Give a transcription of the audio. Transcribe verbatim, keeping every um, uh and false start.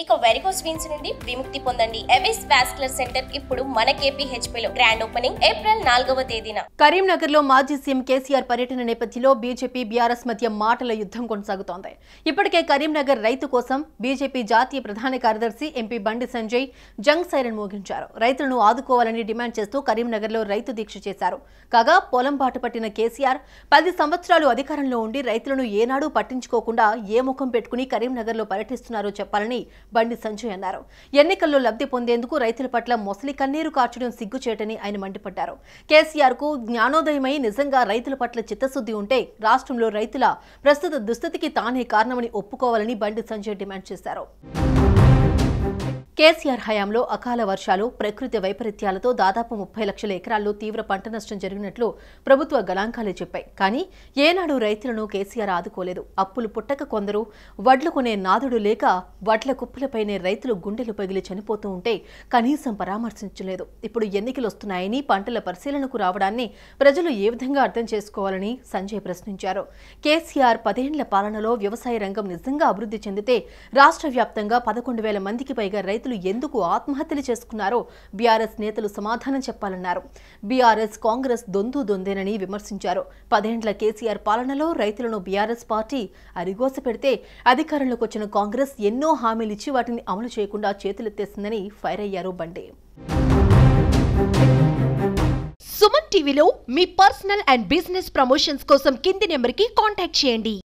ఇక varicose veins నుండి విముక్తి పొందండి. ఎవిస్ వాస్కులర్ సెంటర్ ఇప్పుడు మన కేపీహెచ్పీలో గ్రాండ్ ఓపెనింగ్ ఏప్రిల్ నాలుగవ తేదీన. కరీంనగర్ లో మాజీ సీఎం కేసీఆర్ పర్యటన నేపథ్యంలో బీజేపీ బీఆర్ఎస్ మధ్య మాటల యుద్ధం కొనసాగుతోంది. ఇప్పటికే కరీంనగర్ రైతు కోసం బీజేపీ జాతీయ ప్రధాన కార్యదర్శి ఎంపీ బండి సంజయ్ జంగ్ సైరన్ మోగించారు. రైతులను ఆదుకోవాలని డిమాండ్ చేస్తూ కరీంనగర్ లో రైతు దీక్ష చేశారు. కాగా పొలం బాట పట్టిన కేసీఆర్ పది సంవత్సరాలు అధికారంలో ఉండి రైతులను ఏనాడూ పట్టించుకోకుండా ఏ ముఖం పెట్టుకుని కరీంనగర్ లో పర్యటిస్తున్నారో చెప్పాలని బండి సంజయ్ అన్నారు. ఎన్నికల్లో లబ్ధి పొందేందుకు రైతుల పట్ల మొసలి కన్నీరు కార్చడం సిగ్గుచేటని ఆయన మండిపడ్డారు. కేసీఆర్ కు జ్ఞానోదయమై నిజంగా రైతుల పట్ల చిత్తశుద్ధి ఉంటే రాష్ట్రంలో రైతుల ప్రస్తుత దుస్థితికి తానే కారణమని ఒప్పుకోవాలని బండి సంజయ్ డిమాండ్ చేశారు. కేసీఆర్ హయాంలో అకాల వర్షాలు, ప్రకృతి వైపరీత్యాలతో దాదాపు ముప్పై లక్షల ఎకరాల్లో తీవ్ర పంట నష్టం జరిగినట్లు ప్రభుత్వ గణాంకాలే చెప్పాయి. కానీ ఏనాడు రైతులను కేసీఆర్ ఆదుకోలేదు. అప్పులు పుట్టక కొందరు, వడ్లు కొనే నాదుడు లేక వడ్ల కుప్పలపైనే రైతులు గుండెలు పగిలి చనిపోతూ ఉంటే కనీసం పరామర్శించలేదు. ఇప్పుడు ఎన్నికలు వస్తున్నాయని పంటల పరిశీలనకు రావడాన్ని ప్రజలు ఏ విధంగా అర్థం చేసుకోవాలని సంజయ్ ప్రశ్నించారు. కేసీఆర్ పదేండ్ల పాలనలో వ్యవసాయ రంగం నిజంగా అభివృద్ధి చెందితే రాష్ట్ర వ్యాప్తంగా పదకొండు వేల మందికి పైగా రైతులు ఎందుకు ఆత్మహత్యలు చేసుకున్నారో బీఆర్ఎస్ నేతలు సమాధానం చెప్పాలన్నారు. బీఆర్ఎస్ కాంగ్రెస్ దొందు దొందేనని విమర్శించారు. పదేండ్ల కేసీఆర్ పాలనలో రైతులను బీఆర్ఎస్ పార్టీ అరిగోస పెడితే అధికారంలోకి వచ్చిన కాంగ్రెస్ ఎన్నో హామీలిచ్చి వాటిని అమలు చేయకుండా చేతులెత్తేసిందని ఫైర్ అయ్యారు బండి. సుమన్ టీవీలో మీ పర్సనల్ అండ్ బిజినెస్ ప్రమోషన్స్ కోసం కింది నెంబర్కి కాంటాక్ట్ చేయండి.